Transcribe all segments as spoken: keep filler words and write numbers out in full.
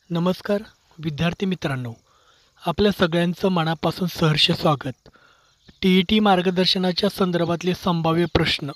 नमस्कार विद्यार्थी मित्रांनो, आपल्या सगळ्यांचं मनापासून सहर्ष स्वागत. टी ई टी मार्गदर्शनाच्या संदर्भातले संभाव्य प्रश्न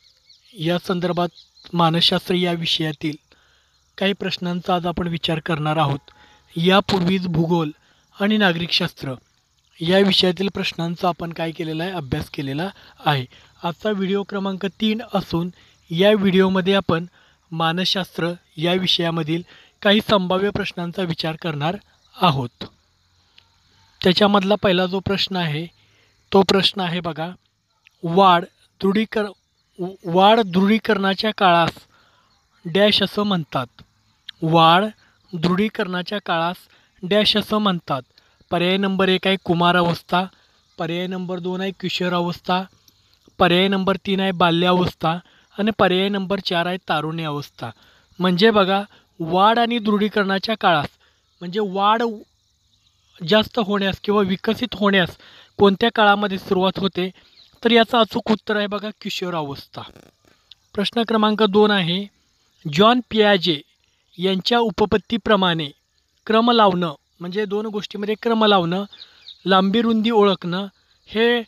या संदर्भात मानसशास्त्र या विषयातील काही प्रश्नांचा आज आपण विचार करणार आहोत. यापूर्वीच भूगोल आणि नागरिकशास्त्र या विषयातील प्रश्नांचा आपण काय केलेला आहे, अभ्यास केलेला आहे. आजचा व्हिडिओ क्रमांक तीन असून या व्हिडिओमध्ये आपण मानसशास्त्र या विषयामधील काही संभाव्य प्रश्नांचा विचार करणार आहोत. त्याच्यामधला पहिला जो प्रश्न आहे तो प्रश्न आहे बघा, वाढ दृढीकर वाढ दृढीकरणाच्या काळास डॅश असं म्हणतात. वाढ दृढीकरणाच्या काळास डॅश असं म्हणतात. पर्याय नंबर एक आहे कुमारावस्था, पर्याय नंबर दोन आहे किशोरावस्था, पर्याय नंबर तीन आहे बाल्यावस्था आणि पर्याय नंबर चार आहे तारुण्यावस्था. म्हणजे बघा, वाढ आणि दृढीकरणाच्या काळास म्हणजे वाढ जास्त होण्यास किंवा विकसित होण्यास कोणत्या काळामध्ये सुरुवात होते, तर याचं अचूक उत्तर आहे बघा किशोरावस्था. प्रश्न क्रमांक दोन आहे, जॉन पियाजे यांच्या उपपत्तीप्रमाणे क्रम लावणं म्हणजे दोन गोष्टीमध्ये क्रम लावणं, लांबी रुंदी ओळखणं हे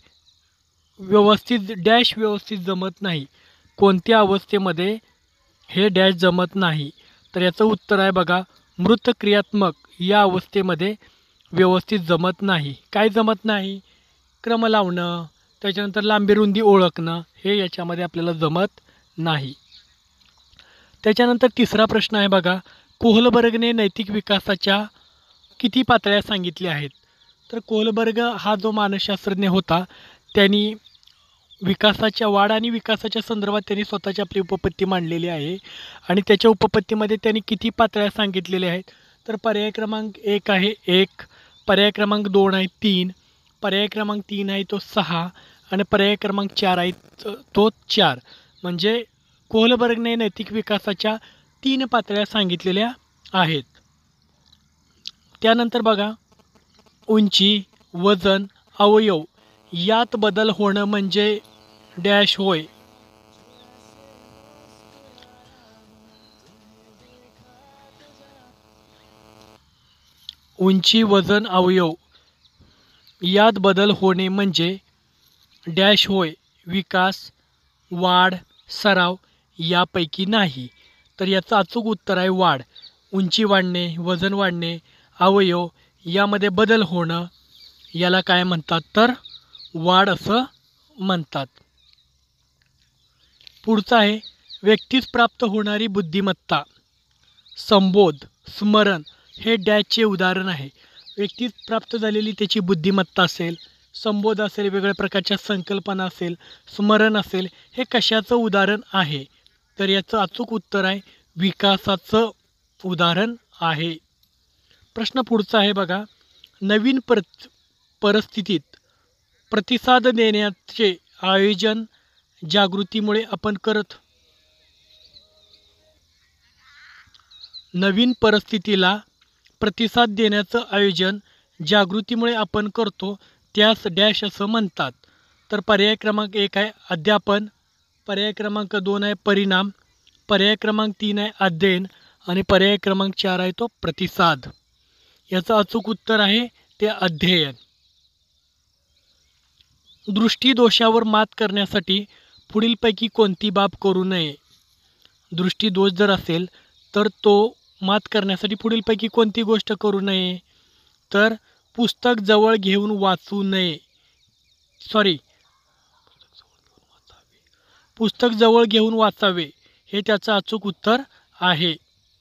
व्यवस्थित डॅश व्यवस्थित जमत नाही. कोणत्या अवस्थेमध्ये हे डॅश जमत नाही, तर याचं उत्तर आहे बघा मृत क्रियात्मक या अवस्थेमध्ये व्यवस्थित जमत नाही. काय जमत नाही? क्रम लावणं, त्याच्यानंतर लांबी रुंदी ओळखणं हे याच्यामध्ये आपल्याला जमत नाही. त्याच्यानंतर तिसरा प्रश्न आहे बघा, कोहलबर्गने नैतिक विकासाच्या किती पातळ्या सांगितल्या आहेत? तर कोहलबर्ग हा जो मानसशास्त्रज्ञ होता त्यांनी विकासाच्या वाढ आणि विकासाच्या संदर्भात त्यांनी स्वतःची आपली उपपत्ती मांडलेली आहे आणि त्याच्या उपपत्तीमध्ये त्यांनी किती पातळ्या सांगितलेल्या आहेत? तर पर्याय क्रमांक एक आहे एक, पर्याय क्रमांक दोन आहे तीन, पर्याय क्रमांक तीन आहे तो सहा आणि पर्याय क्रमांक चार आहे तो चार. म्हणजे कोहलबर्गने नैतिक विकासाच्या तीन पातळ्या सांगितलेल्या आहेत. त्यानंतर बघा, उंची, वजन, अवयव यात बदल होणं म्हणजे डॅश होय. उंची, वजन, अवयव यात बदल होणे म्हणजे डॅश होय. विकास, वाढ, सराव यापैकी नाही. तर याचं अचूक उत्तर आहे वाढ. उंची वाढणे, वजन वाढणे, अवयव यामध्ये बदल होणं याला काय म्हणतात? तर वाढ असं म्हणतात. पुढचं आहे, व्यक्तीस प्राप्त होणारी बुद्धिमत्ता, संबोध, स्मरण हे डॅशचे उदाहरण आहे. व्यक्तीस प्राप्त झालेली त्याची बुद्धिमत्ता असेल, संबोध असेल, वेगवेगळ्या प्रकारच्या संकल्पना असेल, स्मरण असेल, हे कशाचं उदाहरण आहे? तर याचं अचूक उत्तर आहे विकासाचं उदाहरण आहे. प्रश्न पुढचा आहे बघा, नवीन पर परिस्थितीत प्रतिसाद देण्याचे आयोजन जागृतीमुळे आपण करत नवीन परिस्थितीला प्रतिसाद देण्याचं आयोजन जागृतीमुळे आपण करतो त्यास डॅश असं म्हणतात. तर पर्याय क्रमांक एक आहे अध्यापन, पर्याय क्रमांक दोन आहे परिणाम, पर्याय क्रमांक तीन आहे अध्ययन आणि पर्याय क्रमांक चार आहे तो प्रतिसाद. याचं अचूक उत्तर आहे ते अध्ययन. दृष्टीदोषावर मात करण्यासाठी पुढीलपैकी कोणती बाब करू नये? दृष्टीदोष जर असेल तर तो मात करण्यासाठी पुढीलपैकी कोणती गोष्ट करू नये? तर पुस्तक जवळ घेऊन वाचू नये. सॉरी पुस्तक जवळ घेऊन वाचावे हे त्याचं अचूक उत्तर आहे.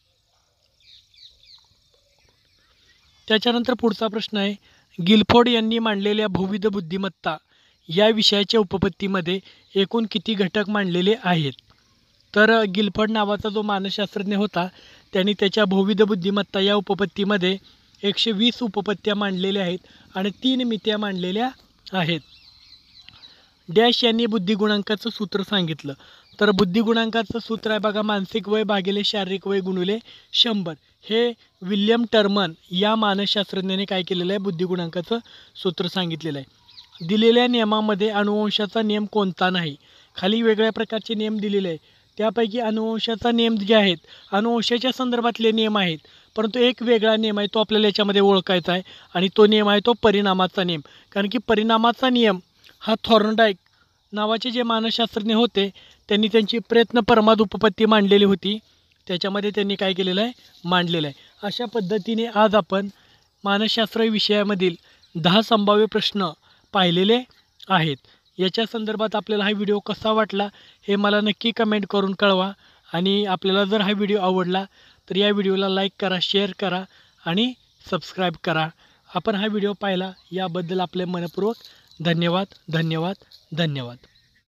त्याच्यानंतर पुढचा प्रश्न आहे, गिलफोर्ड यांनी मांडलेल्या बहुविध बुद्धिमत्ता या विषयाच्या उपपत्तीमध्ये एकूण किती घटक मांडलेले आहेत? तर गिलफोर्ड नावाचा जो मानसशास्त्रज्ञ होता त्यांनी त्याच्या बहुविध बुद्धिमत्ता या उपपत्तीमध्ये एकशे वीस उपपत्त्या मांडलेल्या आहेत आणि तीन मित्या मांडलेल्या आहेत. डॅश यांनी बुद्धिगुणांकाचं सूत्र सांगितलं. तर बुद्धिगुणांकाचं सूत्र आहे बघा, मानसिक वय भागिले शारीरिक वय गुणिले शंभर. हे विल्यम टर्मन या मानसशास्त्रज्ञाने काय केलेलं आहे, बुद्धिगुणांकाचं सूत्र सांगितलेलं आहे. दिलेल्या नियमामध्ये अनुवंशाचा नियम कोणता नाही? खाली वेगळ्या प्रकारचे नियम दिलेले आहे. त्यापैकी अनुवंशाचा नियम जे आहेत अनुवंशाच्या संदर्भातले नियम आहेत, परंतु एक वेगळा नियम आहे, तो आपल्याला याच्यामध्ये ओळखायचा आहे आणि तो नियम आहे तो परिणामाचा नियम. कारण की परिणामाचा नियम हा थॉर्नडाईक नावाचे जे मानसशास्त्रज्ञ होते त्यांनी त्यांची प्रयत्न परमाद उपपत्ती मांडलेली होती. त्याच्यामध्ये त्यांनी काय केलेलं आहे, मांडलेलं आहे. अशा पद्धतीने आज आपण मानसशास्त्र विषयामधील दहा संभाव्य प्रश्न पाहिलेले आहेत. याच्या संदर्भात आपल्याला हा व्हिडिओ कसा वाटला हे मला नक्की कमेंट करून कळवा. आणि आपल्याला जर हा व्हिडिओ आवडला तर या व्हिडिओला लाईक करा, शेअर करा आणि सबस्क्राईब करा. आपण हा व्हिडिओ पाहिला याबद्दल आपले मनपूर्वक धन्यवाद धन्यवाद धन्यवाद.